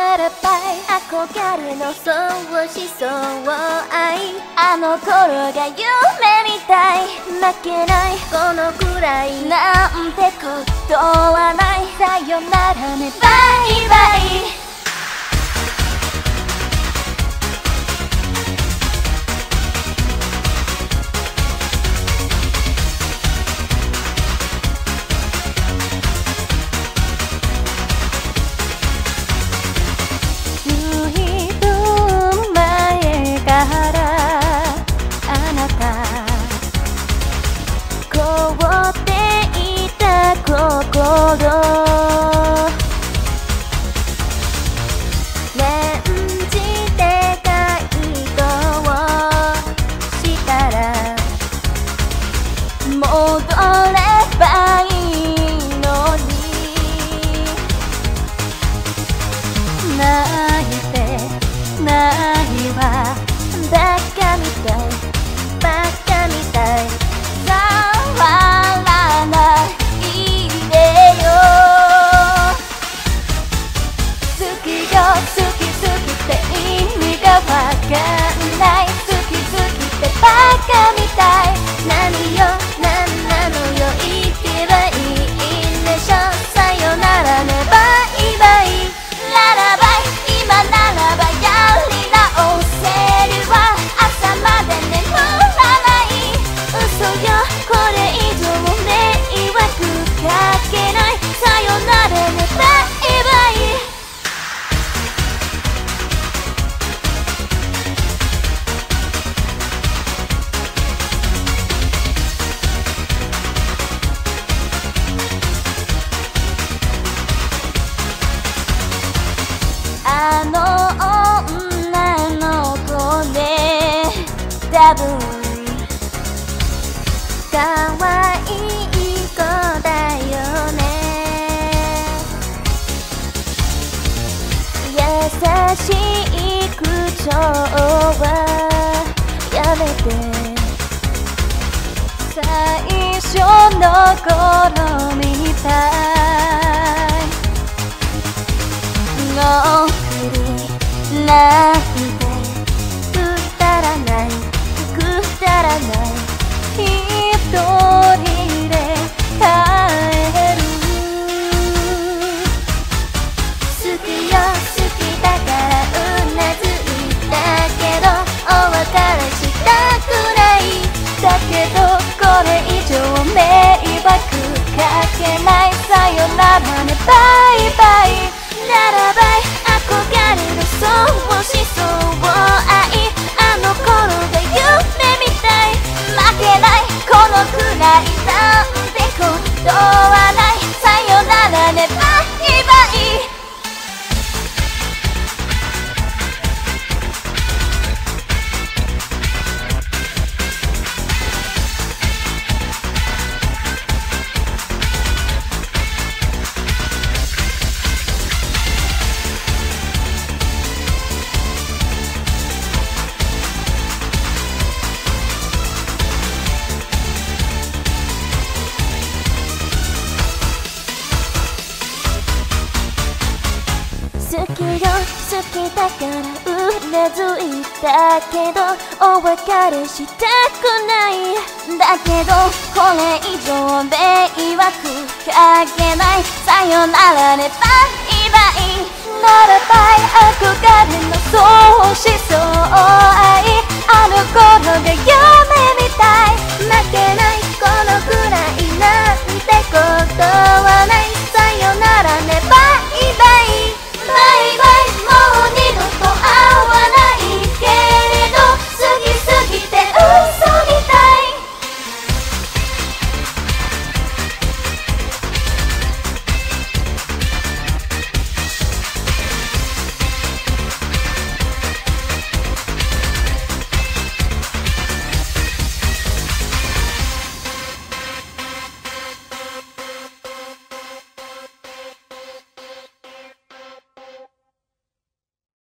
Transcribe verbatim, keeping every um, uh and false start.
ならば憧れのそうしそう愛あの頃が夢みたい負けないこのくらいなんてことはないさよならねバイバイ念じて回答したら戻ればいいのに泣いてないわバカみたいバカみたい触らないでよ好きよ好き好きって意味がわかんない好き好きってバカみたい何よ何なのよ言ってばいいんでしょさよならねバイバイララバイ今ならばやり直せるわ朝まで眠らない嘘よこれ以上迷惑かけないさよならねバイバイあの女の子ね多分かわいい子だよね優しい口調はやめて最初の頃みたいのなんてくだらないくだらない一人で帰る好きよ好きだからうなずいたけどお別れしたくないだけどこれ以上迷惑かけないさよならねバイバイならば憧れるそうしそう愛あの頃が夢みたい負けないこのくらいなんてことはないさよならねバイバイ好きよ好きだからうなずいたけどお別れしたくないだけどこれ以上迷惑かけないさよならねバイバイならば憧れのそうしそう